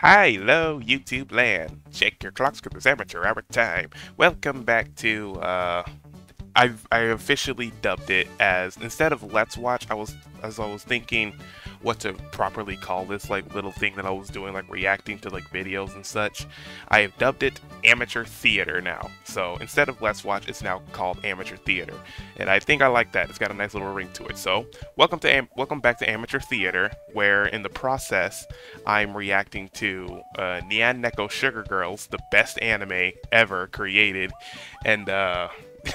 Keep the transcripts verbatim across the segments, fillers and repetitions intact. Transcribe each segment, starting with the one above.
Hello, YouTube land. Check your clocks because it's amateur hour time. Welcome back to, uh, I've I officially dubbed it as, instead of Let's Watch, I was, as I was thinking what to properly call this, like, little thing that I was doing, like, reacting to, like, videos and such. I have dubbed it Amateur Theater now. So, instead of Let's Watch, it's now called Amateur Theater. And I think I like that. It's got a nice little ring to it. So, welcome to Am welcome back to Amateur Theater, where, in the process, I'm reacting to uh, Nyan Neko Sugar Girls, the best anime ever created. And, uh...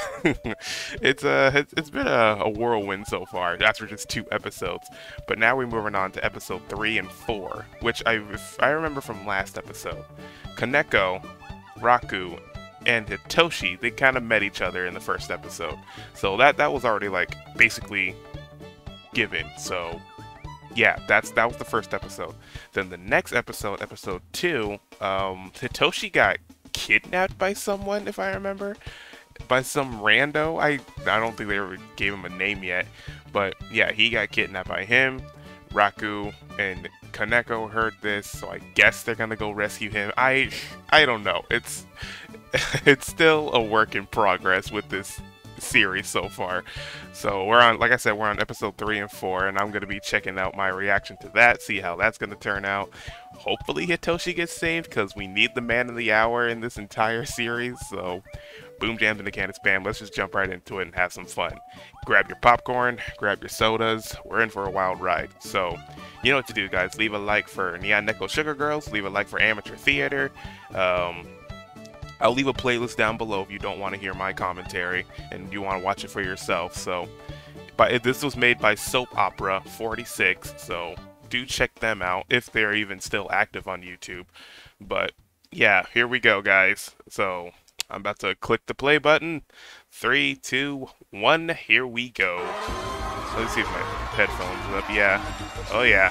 it's uh it's, it's been a, a whirlwind so far after just two episodes, but now we're moving on to episode three and four, which I if I remember from last episode. Kaneko, Raku, and Hitoshi, they kind of met each other in the first episode, so that that was already like basically given. So yeah, that's that was the first episode. Then the next episode, episode two, um, Hitoshi got kidnapped by someone, if I remember. By some rando. I I don't think they ever gave him a name yet, but yeah, he got kidnapped by him. Raku and Kaneko heard this, so I guess they're gonna go rescue him. I I don't know. It's it's still a work in progress with this series so far. So we're on, like I said, we're on episode three and four, and I'm gonna be checking out my reaction to that, see how that's gonna turn out. Hopefully Hitoshi gets saved, because we need the man of the hour in this entire series. So boom jams in the can of spam. Let's just jump right into it and have some fun. Grab your popcorn, grab your sodas. We're in for a wild ride. So, you know what to do, guys. Leave a like for Nyan Neko Sugar Girls. Leave a like for Amateur Theater. Um, I'll leave a playlist down below if you don't want to hear my commentary and you want to watch it for yourself. So, but this was made by Soap Opera forty-six. So do check them out if they're even still active on YouTube. But yeah, here we go, guys. So I'm about to click the play button. Three, two, one, here we go. So let's see if my headphones are up. Yeah. Oh, yeah.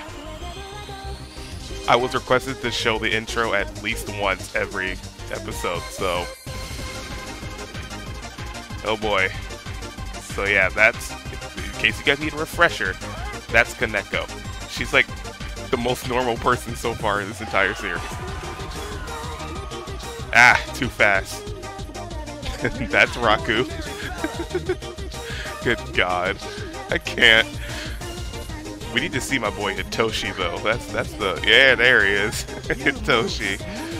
I was requested to show the intro at least once every episode, so. Oh boy. So yeah, that's, in case you guys need a refresher, that's Kaneko. She's like the most normal person so far in this entire series. Ah, too fast. That's Raku. Good God, I can't. We need to see my boy Hitoshi though. That's that's the yeah. There he is, Hitoshi.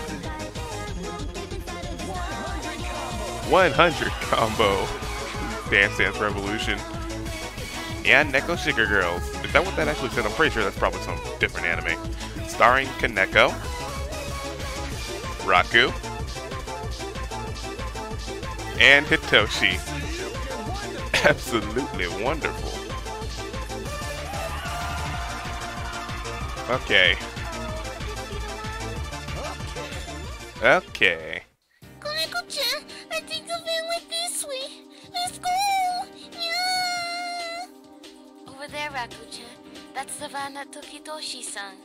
one hundred combo. Dance Dance Revolution. And Neko Sugar Girls. Is that what that actually said? I'm pretty sure that's probably some different anime. Starring Kaneko, Raku, and Hitoshi. Absolutely wonderful. Okay. Okay. Kaneko-chan, I think the van went this way. Let's go! Yeah! Over there, Raku-chan. That's the van that took Hitoshi-san.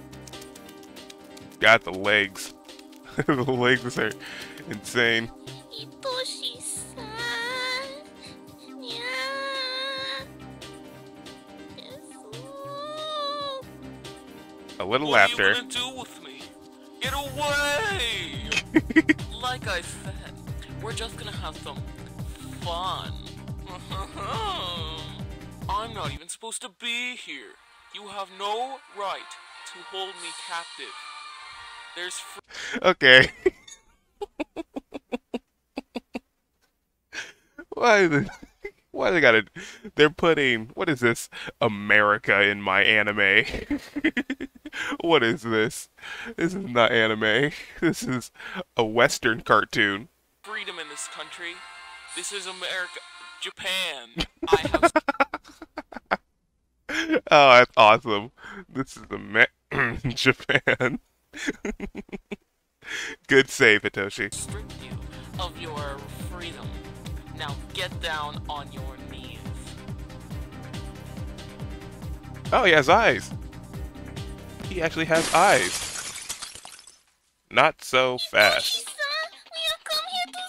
Got the legs. The legs are insane. Hitoshi-san. Yeah. Yes. A little What laughter. What are you gonna do with me? Get away! Like I said, we're just gonna have some fun. I'm not even supposed to be here. You have no right to hold me captive. There's fr- Okay. Why the why they gotta they're putting, what is this, America in my anime? What is this? This is not anime. This is a Western cartoon. freedom in this country. This is America. Japan. I have Oh, that's awesome. This is Ama Japan. Good save, Hitoshi. stripped you of your freedom. Now get down on your knees. Oh, he has eyes. He actually has eyes. Not so fast. Hitoshi-san, we have come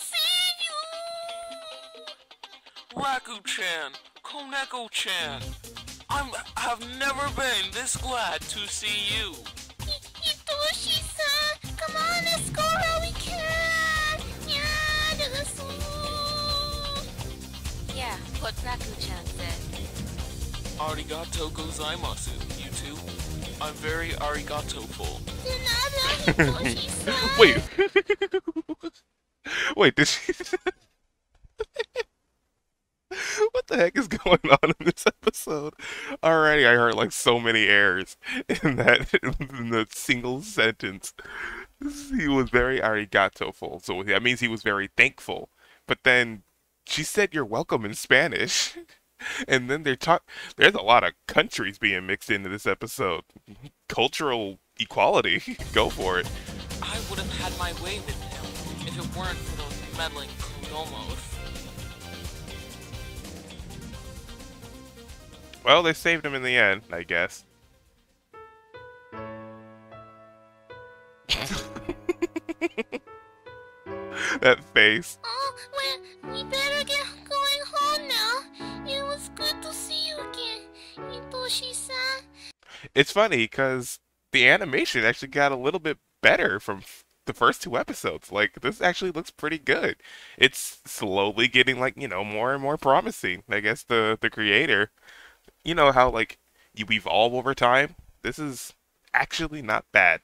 here to save you! Raku-chan, Koneko-chan, I'm have never been this glad to see you. Hitoshi-san! what Raku-chan said. Arigato gozaimasu, you two. I'm very arigato-ful. Wait. Wait, did she... What the heck is going on in this episode? Already I heard like so many errors in that in the single sentence. He was very arigato-ful, so that means he was very thankful. But then she said you're welcome in Spanish. And then they're talk there's a lot of countries being mixed into this episode. Cultural equality. Go for it. I would have had my way with him if it weren't for those meddling Kodomos. Well, they saved him in the end, I guess. That face. Oh, well, we better get going home now. It was good to see you again, Hitoshi-san. It's funny because the animation actually got a little bit better from f- the first two episodes. Like, this actually looks pretty good. It's slowly getting, like, you know, more and more promising. I guess the, the creator, you know how, like, you evolve over time? This is actually not bad.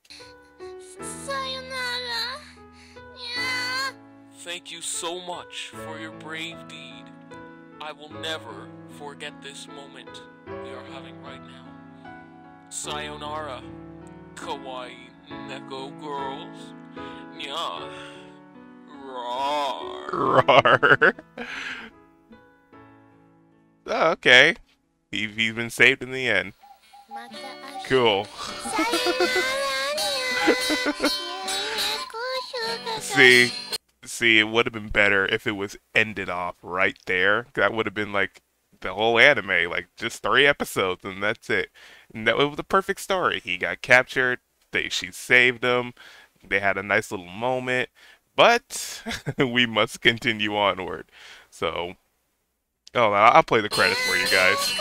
Sayonara. Yeah. Thank you so much for your brave deed. I will never forget this moment we are having right now. Sayonara, kawaii Neko girls. Nya. Rawr. Rawr. Oh, okay. He, he's been saved in the end. Cool. See, see, it would have been better if it was ended off right there. That would have been like the whole anime, like just three episodes and that's it. And that was the perfect story. He got captured. They, she saved him. They had a nice little moment, but we must continue onward. So, oh, I'll play the credits for you guys.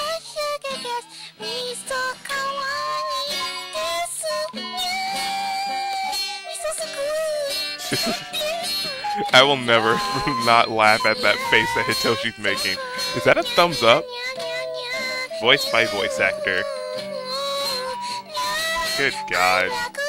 I will never not laugh at that face that Hitoshi's making. Is that a thumbs up? Voiced by voice actor. Good God.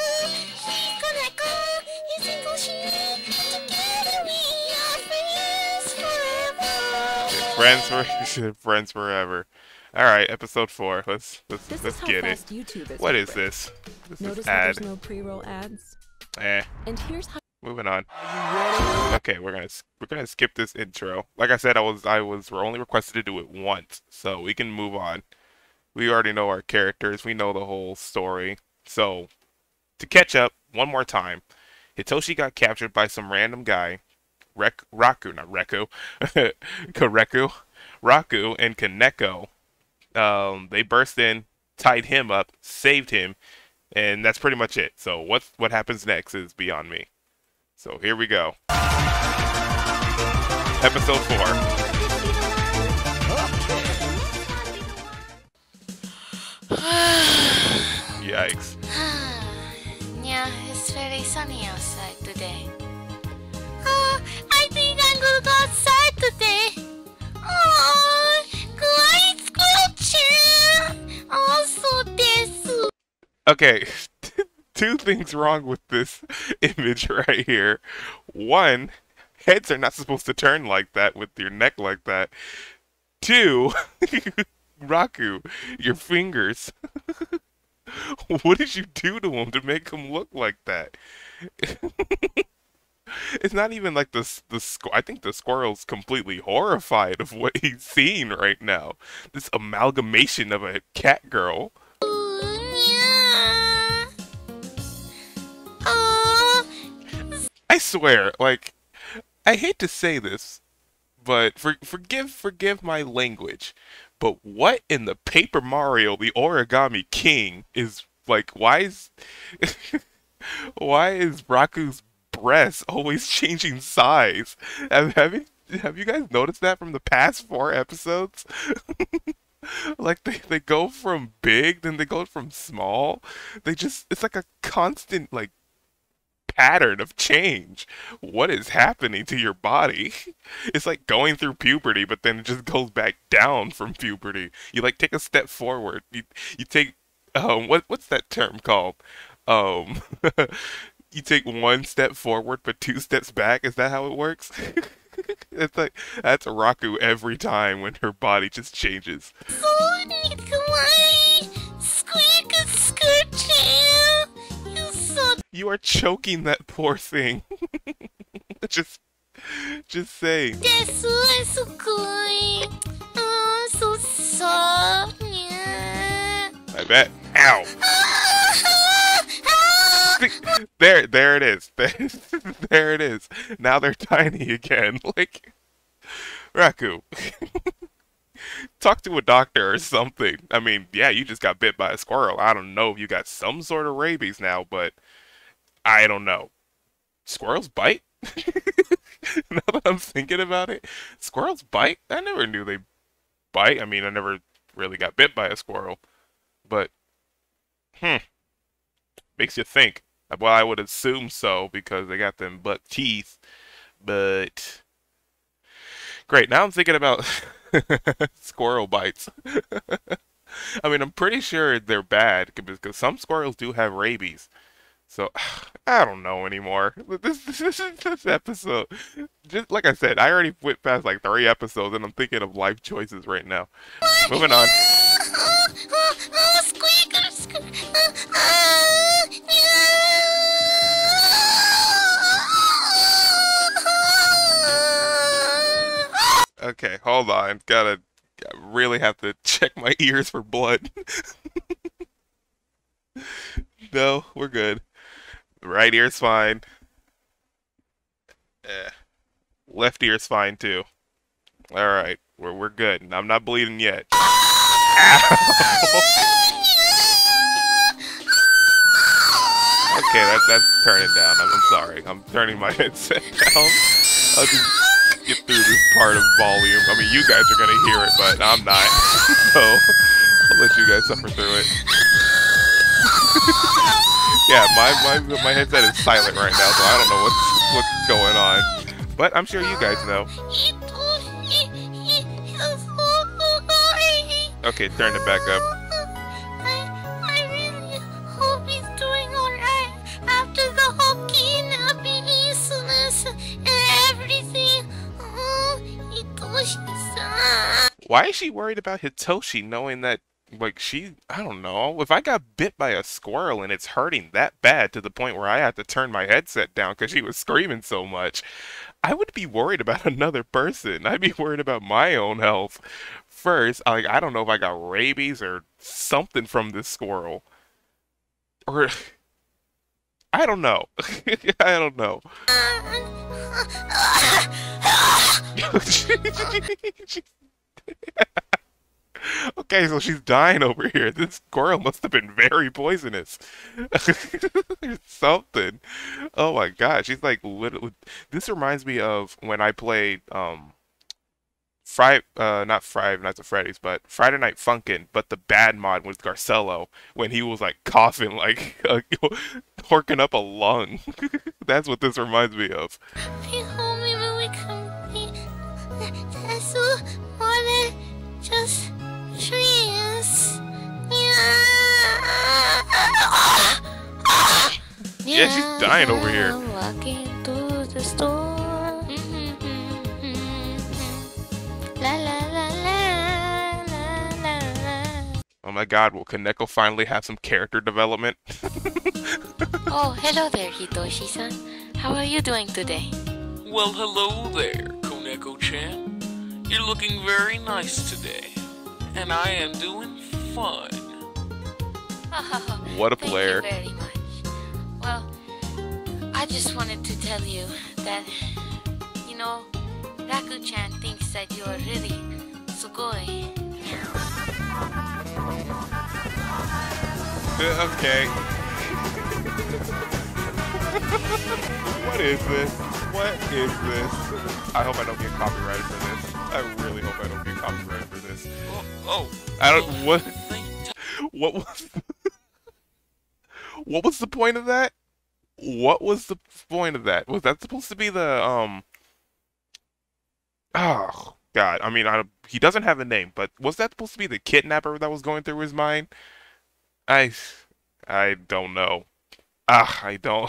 Friends for friends forever. All right, episode four. Let's let's This let's is how get it. fast YouTube is What is different. this? This Notice is how ad. there's no pre-roll ads? Eh. And here's how Moving on. Okay, we're gonna we're gonna skip this intro. Like I said, I was I was we're only requested to do it once, so we can move on. We already know our characters. We know the whole story. So to catch up one more time, Hitoshi got captured by some random guy, Rek Raku, not Reku, Kareku, Raku, and Kaneko. Um, they burst in, tied him up, saved him, and that's pretty much it. So what what happens next is beyond me. So here we go. Episode four. Yikes. Yeah, it's very sunny outside today. Oh, I think I'm gonna go outside today. Oh, kawaii Squirrel-chan. Also desu. Okay, two things wrong with this image right here. One, heads are not supposed to turn like that with your neck like that. Two, Raku, your fingers. What did you do to him to make him look like that? It's not even like the the squ- I think the squirrel's completely horrified of what he's seeing right now. This amalgamation of a cat girl. Yeah. Oh, I swear, like, I hate to say this, but for, forgive forgive my language, but what in the Paper Mario, the Origami King, is like? Why is why is Raku's breast always changing size? Have, have you have you guys noticed that from the past four episodes? Like they, they go from big, then they go from small. They just it's like a constant like pattern of change. What is happening to your body? It's like going through puberty, but then it just goes back down from puberty. You like take a step forward. You you take um what what's that term called? Um you take one step forward but two steps back. Is that how it works? It's like that's Raku every time when her body just changes. You are choking that poor thing. just, just say. So soft. I bet. Ow. There, there it is. There it is. Now they're tiny again. Like, Raku, talk to a doctor or something. I mean, yeah, you just got bit by a squirrel. I don't know if you got some sort of rabies now, but I don't know. Squirrels bite? Now that I'm thinking about it, squirrels bite? I never knew they bite. I mean, I never really got bit by a squirrel, but hmm, makes you think. Well, I would assume so because they got them buck teeth, but great. Now I'm thinking about squirrel bites. I mean, I'm pretty sure they're bad because some squirrels do have rabies. So, I don't know anymore. This, this, this episode, just like I said, I already went past like three episodes and I'm thinking of life choices right now. Moving on. Okay, hold on. Gotta, gotta really have to check my ears for blood. No, we're good. Right ear's fine. Eh. Left ear's fine too. Alright, we're, we're good. I'm not bleeding yet. Okay, that, that's turn it down. I'm, I'm sorry. I'm turning my headset down. I'll just get through this part of volume. I mean, you guys are gonna hear it, but I'm not. So, I'll let you guys suffer through it. Yeah, my, my my headset is silent right now, so I don't know what's what's going on. But I'm sure you guys know. Okay, turn it back up. I, I really hope he's doing alright after the whole kidnapping incidents and everything. Oh, Hitoshi-san. Why is she worried about Hitoshi knowing that, like, she, I don't know, if I got bit by a squirrel and it's hurting that bad to the point where I had to turn my headset down because she was screaming so much, I would be worried about another person. I'd be worried about my own health first. Like, I don't know if I got rabies or something from this squirrel. Or, I don't know. I don't know. Okay, so she's dying over here. This squirrel must have been very poisonous. Something. Oh my god, she's like literally. This reminds me of when I played um, Friday, uh, not Five Nights at Freddy's, but Friday Night Funkin', but the bad mod with Garcello when he was like coughing, like uh, horking up a lung. That's what this reminds me of. Just trees. Yeah, she's dying over here. Walking to the store. La la la la la la la. Oh my god, will Kaneko finally have some character development? Oh, hello there, Hitoshi-san. How are you doing today? Well, hello there, Koneko-chan. You're looking very nice today, and I am doing fine. Oh, What a player. Thank you very much. Well, I just wanted to tell you that, you know, Raku-chan thinks that you're really sugoi. Uh, okay. What is this? What is this? I hope I don't get copyrighted for this. I really hope I don't get copyrighted for this. Oh, oh I don't. oh, What? think- What was? What was the point of that? What was the point of that? Was that supposed to be the um? Oh God! I mean, I, he doesn't have a name, but was that supposed to be the kidnapper that was going through his mind? I, I don't know. Ah, I don't.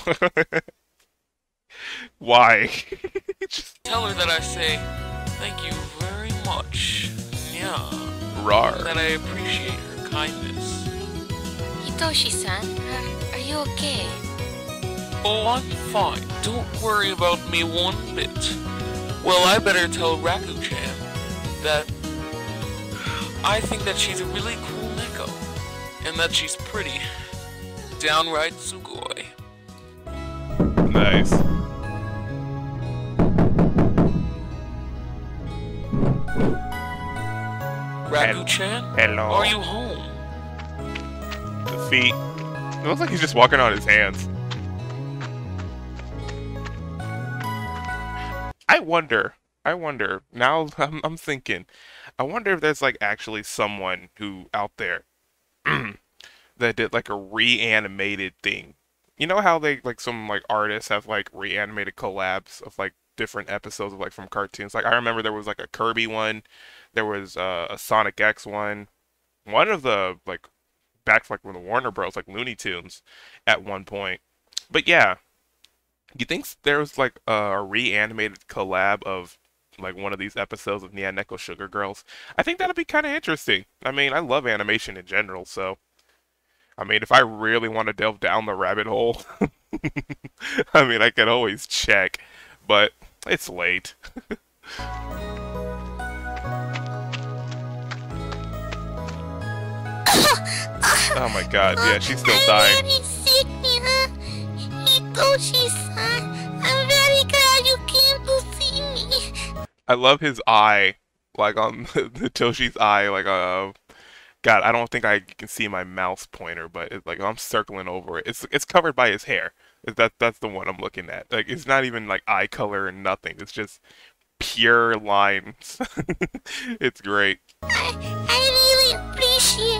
Why? Just Tell her that I say thank you very much. Yeah. rar. That I appreciate her kindness. Hitoshi-san, are, are you okay? Oh, I'm fine. Don't worry about me one bit. Well, I better tell Raku-chan that I think that she's a really cool Neko, and that she's pretty. Downright sugoi. Nice. Raku-chan? Hello. Are you home? The feet. It looks like he's just walking on his hands. I wonder. I wonder. Now I'm, I'm thinking. I wonder if there's like actually someone who out there that did like a reanimated thing. You know how they like some like artists have like reanimated collabs of like different episodes of like from cartoons. Like I remember there was like a Kirby one, there was uh, a Sonic X one, one of the like back like when the Warner Bros. Like Looney Tunes at one point. But yeah, you think there was like a reanimated collab of like one of these episodes of Nyan Neko Sugar Girls? I think that'd be kind of interesting. I mean, I love animation in general, so I mean, if I really want to delve down the rabbit hole, I mean, I can always check, but it's late. Oh my god, yeah, she's still dying. I'm very sick, yeah. Hitoshi-san, I'm very glad you came to see me. I love his eye, like on the Toshi's eye, like uh, God, I don't think I can see my mouse pointer, but it's like I'm circling over it. It's it's covered by his hair. That that's the one I'm looking at. Like it's not even like eye color and nothing. It's just pure lines. It's great. I, I really appreciate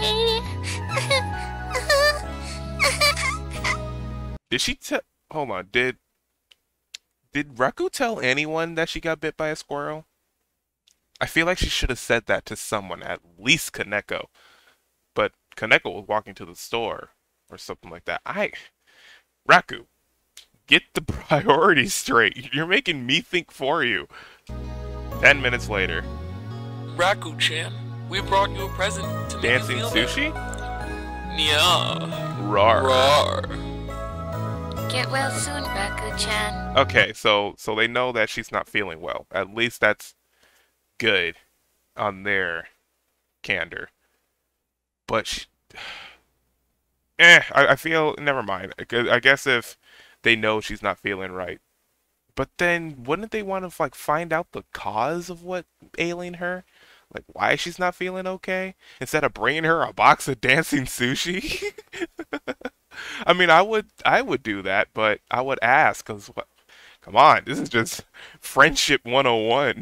it. Did she tell? Hold on. Did did Raku tell anyone that she got bit by a squirrel? I feel like she should have said that to someone, at least Kaneko. But Kaneko was walking to the store or something like that. I Raku, get the priorities straight. You're making me think for you. Ten minutes later. Raku-chan, we brought you a present to make Dancing you feel sushi? better. Yeah. Rar. Rar. Get well soon, Raku-chan. Okay, so so they know that she's not feeling well. At least that's good on their candor. But she, eh, I, I feel never mind. I, I guess if they know she's not feeling right, but then wouldn't they want to like find out the cause of what ailing her? Like why she's not feeling okay instead of bringing her a box of dancing sushi? I mean, I would I would do that, but I would ask cuz what come on, this is just friendship one oh one.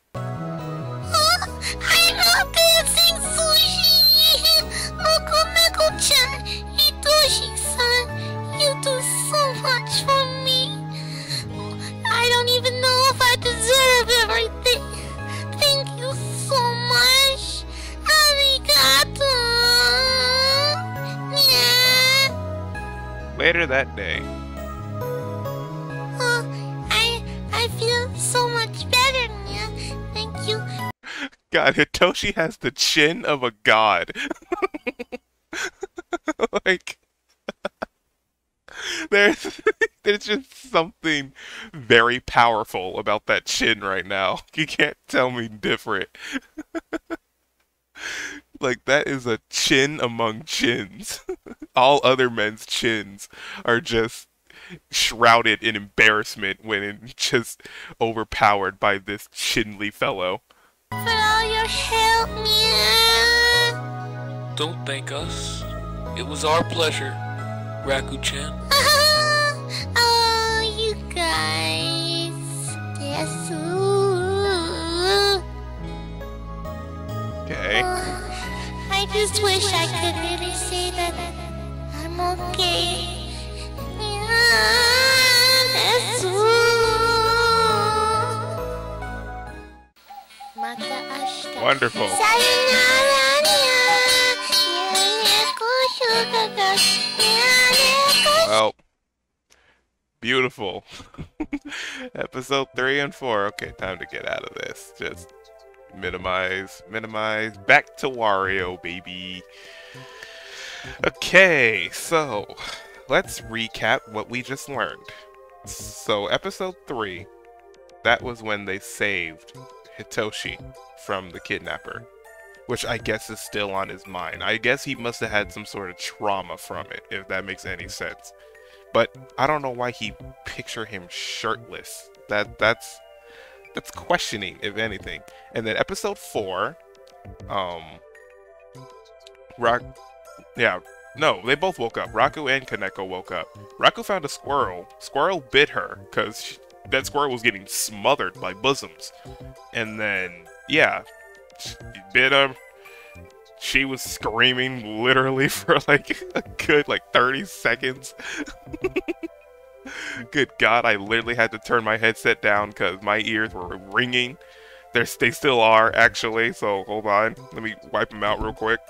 I love dancing sushi! Neko Neko-chan, Hitoshi-san, you do so much for me. I don't even know if I deserve everything. Thank you so much. Arigato! Yeah. Later that day. Uh, I, I feel so much better, yeah. Thank you. God, Hitoshi has the chin of a god. Like, there's, there's just something very powerful about that chin right now. You can't tell me different. Like, that is a chin among chins. All other men's chins are just shrouded in embarrassment when it's just overpowered by this chinly fellow. For all your help, yeah. Don't thank us. It was our pleasure, Raku-chan. Oh, you guys. Yes. Okay. I just wish I could really say that I'm okay. Yeah. Wonderful. Sayonara, Nyan Neko Sugar Girls. Nyan Neko. Well, beautiful. Episode three and four. Okay, time to get out of this. Just minimize, minimize. Back to Wario, baby. Okay, so let's recap what we just learned. So, episode three, that was when they saved Hitoshi from the kidnapper, which I guess is still on his mind. I guess he must have had some sort of trauma from it, if that makes any sense. But I don't know why he picture him shirtless. That that's that's questioning, if anything. And then episode four, um, Rock, yeah, no, they both woke up. Raku and Kaneko woke up. Raku found a squirrel. Squirrel bit her because that squirrel was getting smothered by bosoms. And then, yeah, she bit her. She was screaming literally for like a good like thirty seconds. Good God, I literally had to turn my headset down because my ears were ringing. They're, they still are, actually, so hold on. Let me wipe them out real quick.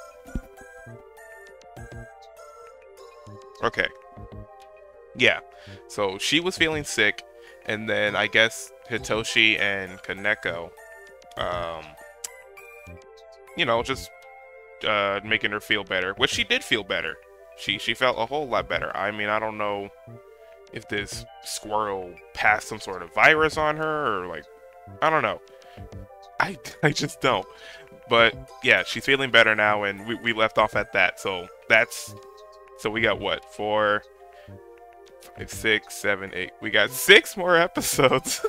Okay. Yeah, so she was feeling sick, and then I guess Hitoshi and Kaneko, um, you know, just uh, making her feel better, which she did feel better. She she felt a whole lot better. I mean, I don't know if this squirrel passed some sort of virus on her, or like, I don't know. I, I just don't. But yeah, she's feeling better now, and we, we left off at that. So that's, so we got what, four, five, six, seven, eight. We got six more episodes.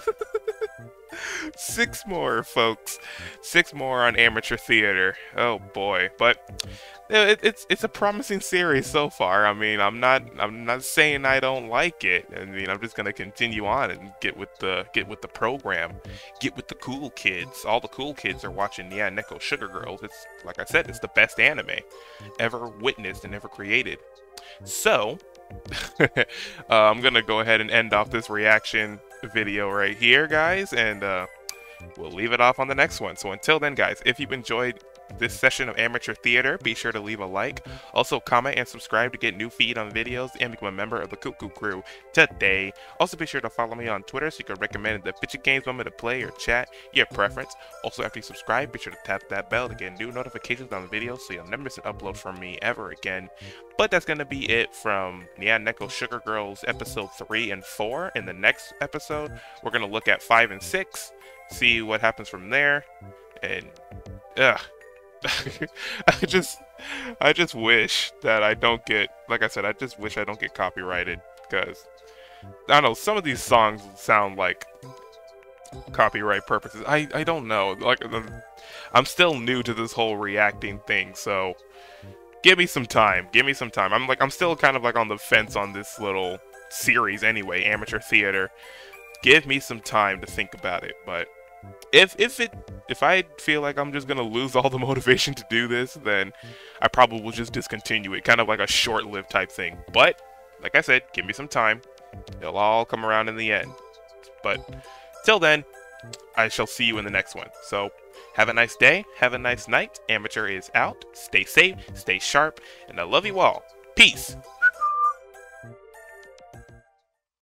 Six more, folks. Six more on Amateur Theater. Oh boy, but it, it's it's a promising series so far. I mean, I'm not I'm not saying I don't like it. I mean, I'm just gonna continue on and get with the get with the program, get with the cool kids. All the cool kids are watching Nyan Neko Sugar Girls. It's like I said, it's the best anime ever witnessed and ever created. So, uh, I'm gonna go ahead and end off this reaction video right here, guys, and uh, we'll leave it off on the next one. So until then, guys, if you enjoyed this session of Amateur Theater, be sure to leave a like. Also, comment and subscribe to get new feed on videos and become a member of the Cuckoo Crew today. Also, be sure to follow me on Twitter so you can recommend the picture games want me to play or chat, your preference. Also, after you subscribe, be sure to tap that bell to get new notifications on the videos so you'll never miss an upload from me ever again. But that's going to be it from Nyan Neko Sugar Girls episode three and four. In the next episode, we're going to look at five and six, see what happens from there, and ugh. I just, I just wish that I don't get, like I said, I just wish I don't get copyrighted, because, I don't know, some of these songs sound like copyright purposes. I, I don't know, like, I'm still new to this whole reacting thing, so give me some time, give me some time. I'm like, I'm still kind of like on the fence on this little series anyway, Amateur Theater. Give me some time to think about it, but If if it if I feel like I'm just gonna lose all the motivation to do this, then I probably will just discontinue it, kind of like a short-lived type thing. But like I said, give me some time; it'll all come around in the end. But till then, I shall see you in the next one. So have a nice day, have a nice night. Amateur is out. Stay safe, stay sharp, and I love you all. Peace.